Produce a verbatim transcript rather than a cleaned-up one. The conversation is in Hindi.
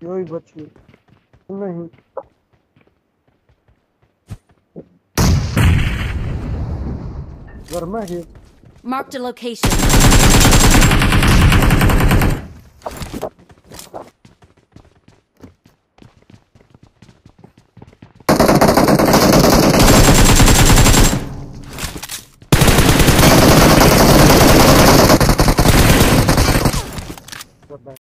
यही बची नहीं। घर में ही Marked a location.